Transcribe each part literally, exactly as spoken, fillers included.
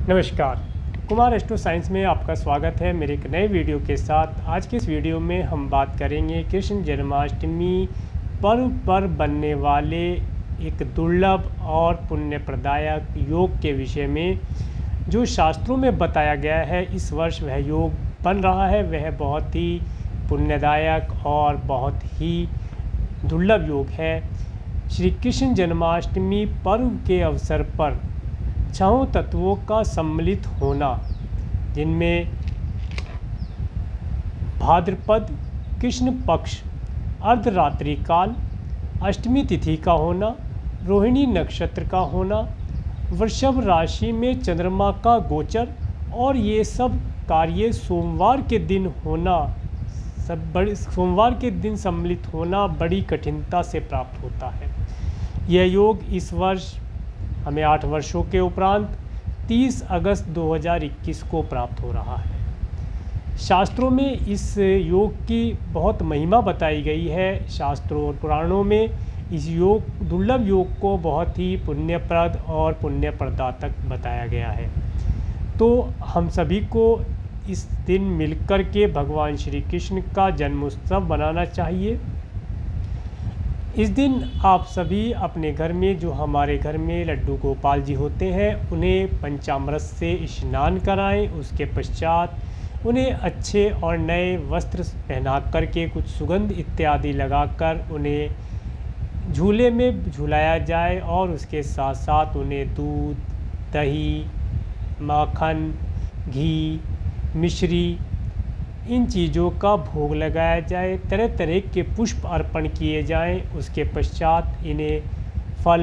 नमस्कार, Kumar astro science में आपका स्वागत है मेरे एक नए वीडियो के साथ। आज के इस वीडियो में हम बात करेंगे कृष्ण जन्माष्टमी पर्व पर बनने वाले एक दुर्लभ और पुण्य प्रदायक योग के विषय में। जो शास्त्रों में बताया गया है इस वर्ष वह योग बन रहा है, वह बहुत ही पुण्यदायक और बहुत ही दुर्लभ योग है। श्री कृष्ण जन्माष्टमी पर्व के अवसर पर छहों तत्वों का सम्मिलित होना, जिनमें भाद्रपद कृष्ण पक्ष अर्धरात्रि काल, अष्टमी तिथि का होना, रोहिणी नक्षत्र का होना, वृषभ राशि में चंद्रमा का गोचर और ये सब कार्य सोमवार के दिन होना, सब बड़े सोमवार के दिन सम्मिलित होना बड़ी कठिनता से प्राप्त होता है। यह योग इस वर्ष हमें आठ वर्षों के उपरांत तीस अगस्त दो हज़ार इक्कीस को प्राप्त हो रहा है। शास्त्रों में इस योग की बहुत महिमा बताई गई है। शास्त्रों और पुराणों में इस योग दुर्लभ योग को बहुत ही पुण्यप्रद और पुण्य प्रदातक बताया गया है। तो हम सभी को इस दिन मिलकर के भगवान श्री कृष्ण का जन्मोत्सव मनाना चाहिए। इस दिन आप सभी अपने घर में, जो हमारे घर में लड्डू गोपाल जी होते हैं, उन्हें पंचामृत से स्नान कराएं। उसके पश्चात उन्हें अच्छे और नए वस्त्र पहना करके कुछ सुगंध इत्यादि लगाकर उन्हें झूले में झुलाया जाए और उसके साथ साथ उन्हें दूध, दही, माखन, घी, मिश्री, इन चीज़ों का भोग लगाया जाए। तरह तरह के पुष्प अर्पण किए जाएं। उसके पश्चात इन्हें फल,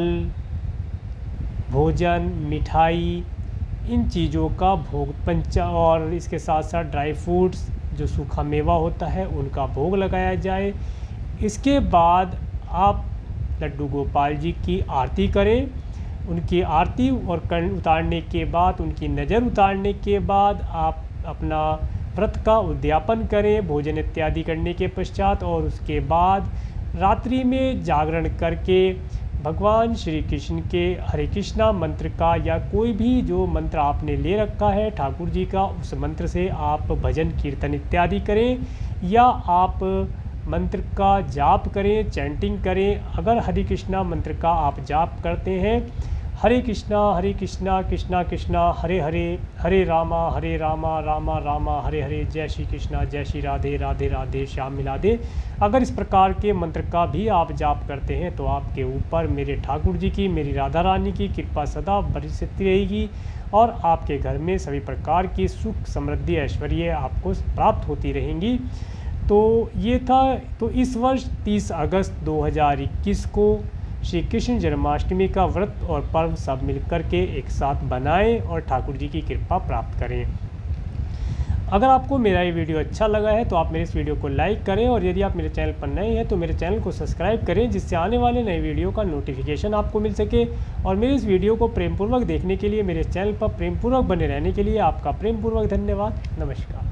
भोजन, मिठाई, इन चीज़ों का भोग पंचा और इसके साथ साथ ड्राई फ्रूट्स, जो सूखा मेवा होता है, उनका भोग लगाया जाए। इसके बाद आप लड्डू गोपाल जी की आरती करें। उनकी आरती और कर्ण उतारने के बाद, उनकी नज़र उतारने के बाद आप अपना व्रत का उद्यापन करें भोजन इत्यादि करने के पश्चात। और उसके बाद रात्रि में जागरण करके भगवान श्री कृष्ण के हरे कृष्णा मंत्र का या कोई भी जो मंत्र आपने ले रखा है ठाकुर जी का, उस मंत्र से आप भजन कीर्तन इत्यादि करें या आप मंत्र का जाप करें, चैंटिंग करें। अगर हरे कृष्णा मंत्र का आप जाप करते हैं, हरे कृष्णा हरे कृष्णा कृष्णा कृष्णा हरे हरे, हरे रामा हरे रामा रामा रामा हरे हरे, जय श्री कृष्णा जय श्री राधे राधे राधे श्याम मिलाधे, अगर इस प्रकार के मंत्र का भी आप जाप करते हैं तो आपके ऊपर मेरे ठाकुर जी की, मेरी राधा रानी की कृपा सदा बरसती रहेगी और आपके घर में सभी प्रकार की सुख समृद्धि ऐश्वर्य आपको प्राप्त होती रहेंगी। तो ये था। तो इस वर्ष तीस अगस्त दो हज़ार इक्कीस को श्री कृष्ण जन्माष्टमी का व्रत और पर्व सब मिलकर के एक साथ बनाएं और ठाकुर जी की कृपा प्राप्त करें। अगर आपको मेरा ये वीडियो अच्छा लगा है तो आप मेरे इस वीडियो को लाइक करें और यदि आप मेरे चैनल पर नए हैं तो मेरे चैनल को सब्सक्राइब करें, जिससे आने वाले नए वीडियो का नोटिफिकेशन आपको मिल सके। और मेरे इस वीडियो को प्रेमपूर्वक देखने के लिए, मेरे चैनल पर प्रेमपूर्वक बने रहने के लिए आपका प्रेमपूर्वक धन्यवाद। नमस्कार।